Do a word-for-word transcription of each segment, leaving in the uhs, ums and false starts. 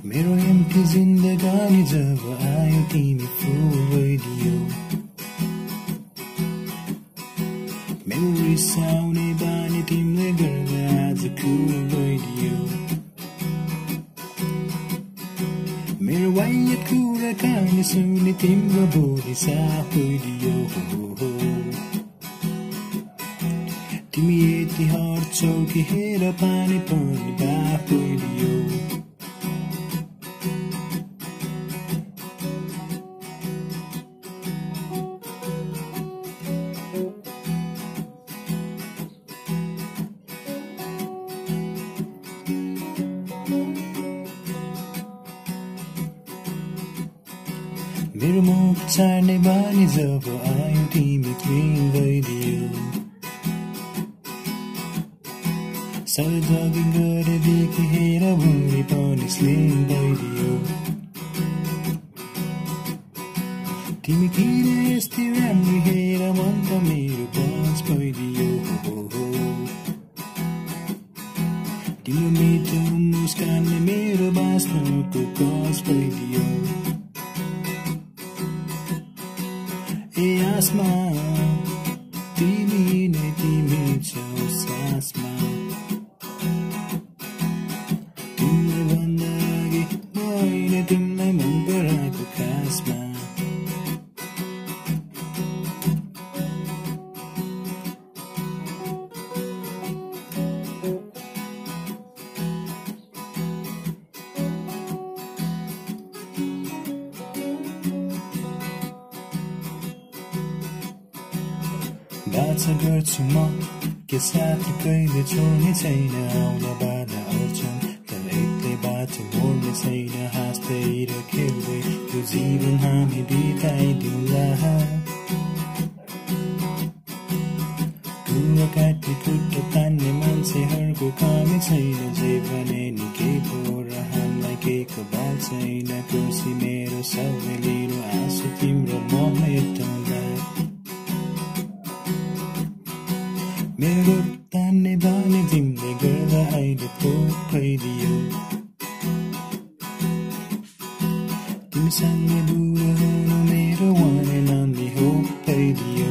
मेरो एम्टी जिन्दगानी जब आयो तिमी फुल भइदियो मेरो रिसाउने बानी तिमीले गर्दा आज कुल भइदियो मेरो वाइयत कुराकानी सुनि तिम्रो बोली साफ भइदियो तिमी यति हट्छौ कि हेर पानी पनि बाफ भइदियो मेरो मुख छाड्ने बानी जब आयो तिमी क्लिन भइदियो सधैँ जगिङ गरेदेखि हेर भुँडी पनि स्लिम भइदियो तिमी किन यस्तै राम्रो हेर मन त मेरो बच भइदियो तिम्रो मिठो मुस्कानले मेरो बाँच्नुको कस भइदियो ए आसमा तिमी नै तिमी छौ सासमा तिमीलाई भन्दा अघि मैले तिमीलाई मन पराएको खासमा बाचा गर्छु म के साथ कहिले छोड्ने छैन आउला बाधा आउँछन् तर एक्लै बाटो मोड्ने छैन हाँस्दै र खेल्दै यो जीवन हामी बिताइदिउँला कुरा काटी खुट्टा तान्ने मान्छेहरूको कमी छैन जे भने नि के पो र हामीलाई केको बाल छैन खुसी मेरो सबै लिनु आँसु तिम्रो ममा एटाउँला मेरो तान्ने बानी तिमीले गर्दा अहिले पोख भइदियो तिमीसँग बुढो हुनु मेरो वान एन्ड ओन्ली होप भइदियो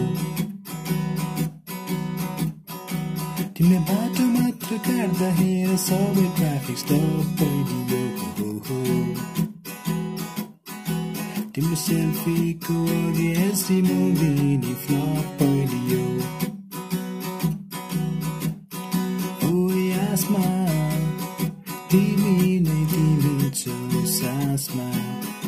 तिमीले बाटो मात्र काट्दा हेर सबै ट्राफिक स्टप भइदियो तिम्रो सेल्फीको अघि एसडी मुभी नि फ्लप भइदियो आसमा तिमी नै तिमी छौ सासमा